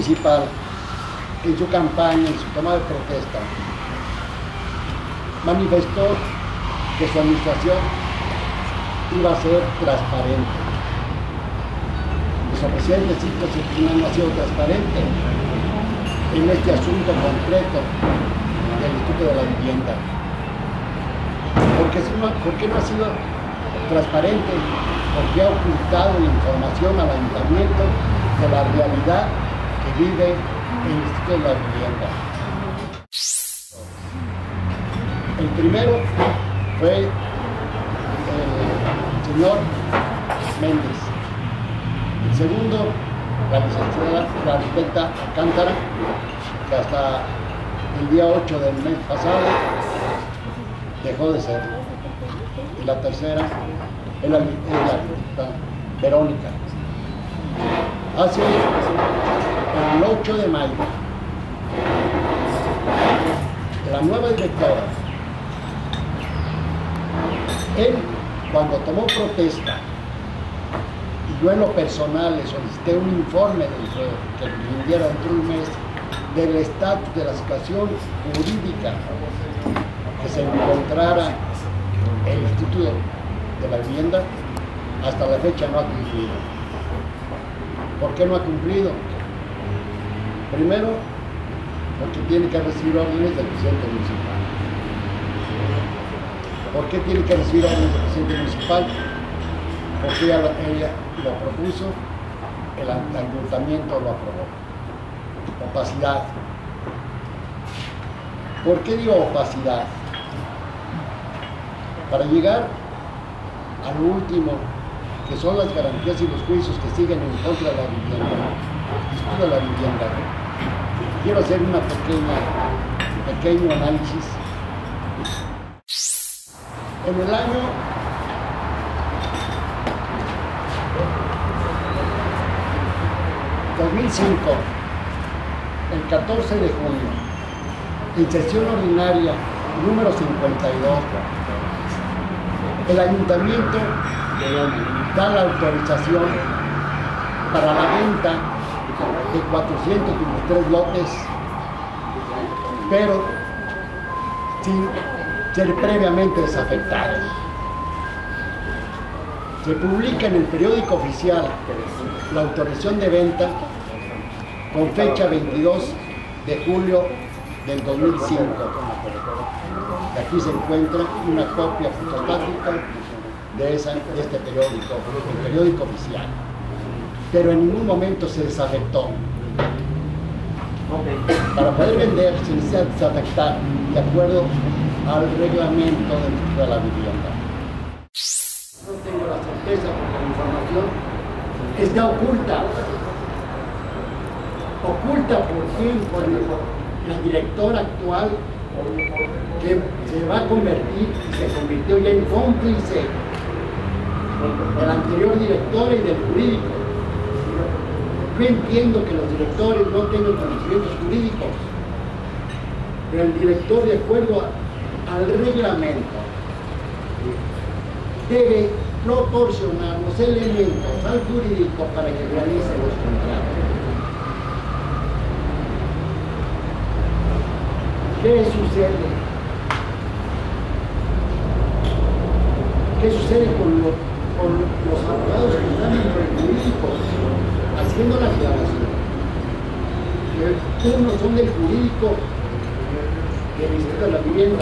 municipal, en su campaña, en su toma de protesta, manifestó que su administración iba a ser transparente. Nuestro presidente Cito Cetina no ha sido transparente en este asunto concreto del Instituto de la Vivienda. ¿Por qué no ha sido transparente? Porque ha ocultado la información al ayuntamiento de la realidad que vive el Instituto de la Vivienda. El primero fue el señor Méndez. El segundo, la licenciada, la arquitecta Alcántara, que hasta el día 8 del mes pasado dejó de ser. Y la tercera es la arquitecta Verónica. Hace el 8 de mayo, la nueva directora, él, cuando tomó protesta, y yo en lo personal le solicité un informe que rindiera dentro de un mes del estatus de la situación jurídica que se encontrara el Instituto de la Vivienda, hasta la fecha no ha cumplido. ¿Por qué no ha cumplido? Primero, porque tiene que recibir órdenes del presidente municipal. ¿Por qué tiene que recibir órdenes del presidente municipal? Porque ella lo propuso, el ayuntamiento lo aprobó. Opacidad. ¿Por qué digo opacidad? Para llegar al último, que son las garantías y los juicios que siguen en contra de la vivienda, el Instituto de la Vivienda, quiero hacer un pequeño análisis. En el año 2005, el 14 de junio, en sesión ordinaria número 52, el ayuntamiento da la autorización para la venta de 423 lotes, pero sin ser previamente desafectados. Se publica en el periódico oficial la autorización de venta con fecha 22 de julio del 2005. Y aquí se encuentra una copia fotográfica de este periódico, el periódico oficial. Pero en ningún momento se desafectó. Para poder vender se necesita desafectar de acuerdo al reglamento de la vivienda. No tengo la certeza porque la información está oculta. ¿Oculta por quién? Por la directora actual, que se va a convertir y se convirtió ya en cómplice del anterior director y del jurídico. Yo entiendo que los directores no tengan conocimientos jurídicos, pero el director, de acuerdo al reglamento, debe proporcionar los elementos al jurídico para que realice los contratos. ¿Qué sucede? ¿Qué sucede con los abogados que están en el jurídico haciendo la aclaración? Unos son del jurídico del Instituto de la Vivienda,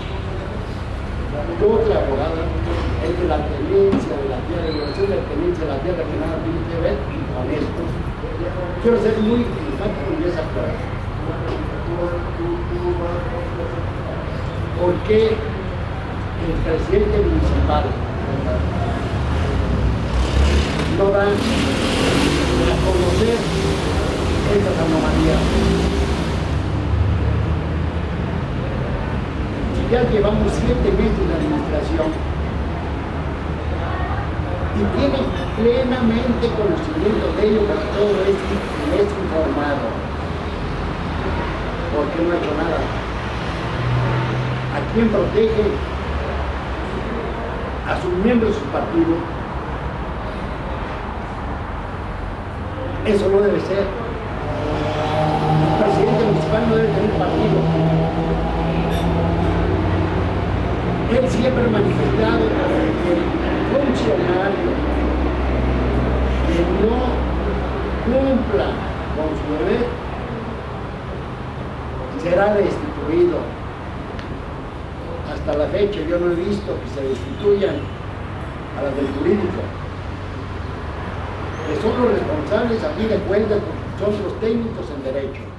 y otra abogada es de la tenencia de la tierra, de la tenencia de la tierra, que nada tiene que ver con esto. Quiero ser muy enfático en esa aclaración. ¿Por qué el presidente municipal no da a conocer estas anomalías? Ya llevamos 7 meses de administración y tiene plenamente conocimiento de ello, porque todo es informado. ¿Por qué no ha hecho nada? ¿A quién protege? ¿A sus miembros de su partido? Eso no debe ser. cumpla con su deber, será destituido. Hasta la fecha yo no he visto que se destituyan a las del jurídico, que son los responsables a fin de cuentas, porque son los técnicos en derecho.